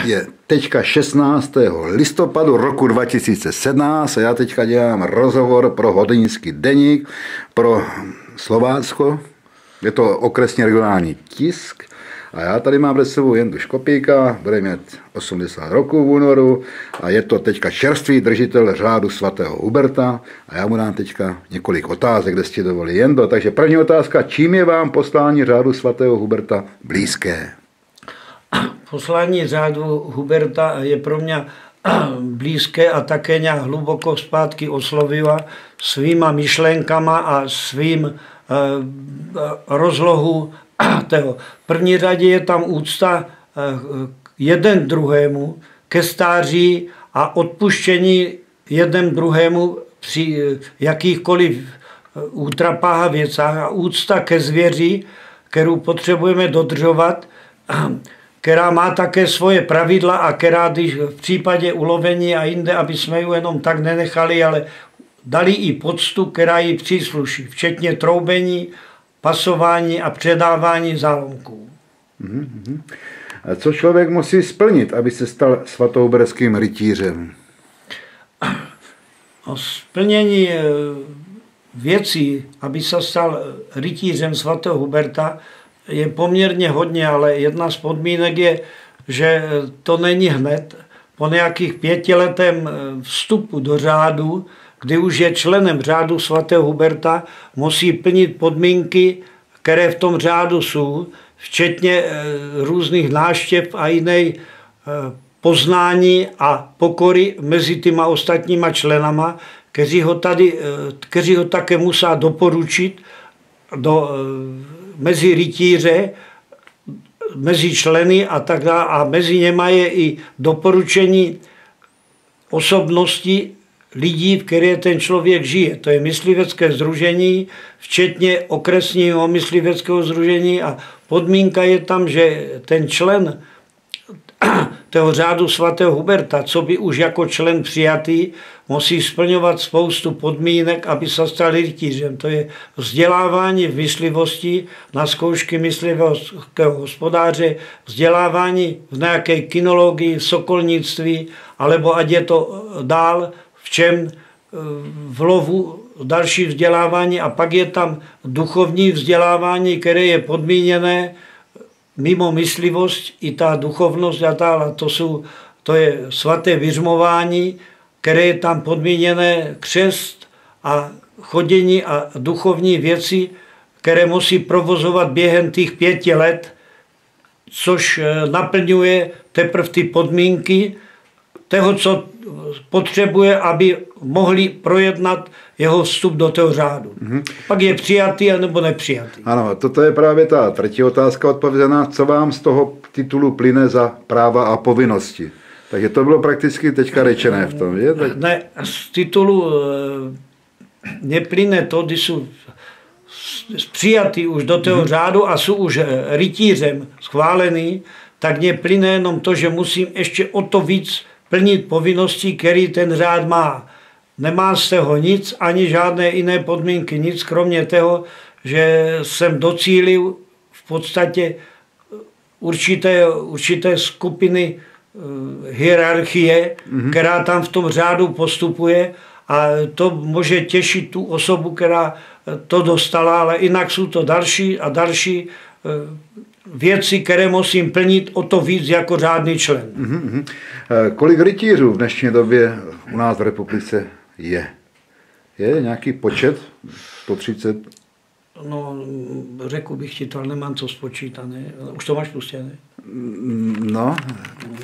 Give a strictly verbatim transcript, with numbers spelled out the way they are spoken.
Je teďka šestnáctého listopadu roku dva tisíce sedmnáct a já teďka dělám rozhovor pro Hodonínský deník, pro Slovácko. Je to okresně regionální tisk. A já tady mám před sebou Jendu Škopíka, bude mít osmdesát roků v únoru a je to teďka čerstvý držitel řádu svatého Huberta a já mu dám teďka několik otázek, kde si dovolí Jendo. Takže první otázka, čím je vám poslání řádu svatého Huberta blízké? Poslání řádu Huberta je pro mě blízké a také nějak hluboko zpátky oslovila svýma myšlenkama a svým rozlohu toho. V první řadě je tam úcta jeden druhému ke stáří a odpuštění jeden druhému při jakýchkoliv útrapách a věcách a úcta ke zvěři, kterou potřebujeme dodržovat, která má také svoje pravidla a která, když v případě ulovení a jinde, aby jsme ji jenom tak nenechali, ale dali i poctu, která jí přísluší, včetně troubení, pasování a předávání zálomků. Mm-hmm. A co člověk musí splnit, aby se stal svatohuberským rytířem? O splnění věcí, aby se stal rytířem svatého Huberta, je poměrně hodně, ale jedna z podmínek je, že to není hned. Po nějakých pětiletém vstupu do řádu, kdy už je členem řádu svatého Huberta, musí plnit podmínky, které v tom řádu jsou, včetně různých náštěv a jiné poznání a pokory mezi těma ostatníma členama, kteří ho, tady, kteří ho také musí doporučit do, mezi rytíře, mezi členy a tak dále. A mezi něma je i doporučení osobnosti lidí, v které ten člověk žije. To je myslivecké sdružení, včetně okresního mysliveckého sdružení a podmínka je tam, že ten člen toho řádu svatého Huberta, co by už jako člen přijatý, musí splňovat spoustu podmínek, aby se stal rytířem. To je vzdělávání v myslivosti na zkoušky myslivského hospodáře, vzdělávání v nějaké kinologii, v sokolnictví, alebo ať je to dál, v čem v lovu další vzdělávání a pak je tam duchovní vzdělávání, které je podmíněné mimo myslivost i ta duchovnost a dále. To, jsou, to je svaté vyřmování, které je tam podmíněné křest a chodění a duchovní věci, které musí provozovat během těch pěti let, což naplňuje teprve ty podmínky toho, co potřebuje, aby mohli projednat jeho vstup do toho řádu. Mm-hmm. Pak je přijatý nebo nepřijatý. Ano, toto je právě ta třetí otázka odpovězená. Co vám z toho titulu plyne za práva a povinnosti? Takže to bylo prakticky teďka řečené v tom. Je? Tak... Ne, z titulu neplyne to, když jsou přijatý už do toho mm-hmm. řádu a jsou už rytířem schválený, tak neplyne jenom to, že musím ještě o to víc plnit povinnosti, který ten řád má. Nemá z toho nic, ani žádné jiné podmínky, nic, kromě toho, že jsem docílil v podstatě určité, určité skupiny hierarchie, mm-hmm. která tam v tom řádu postupuje a to může těšit tu osobu, která to dostala, ale jinak jsou to další a další věci, které musím plnit o to víc jako řádný člen. Mm-hmm. Kolik rytířů v dnešní době u nás v republice je? Je nějaký počet? sto třicet? No, řekl bych ti to, ale nemám co spočítané. Už to máš pustěné? No.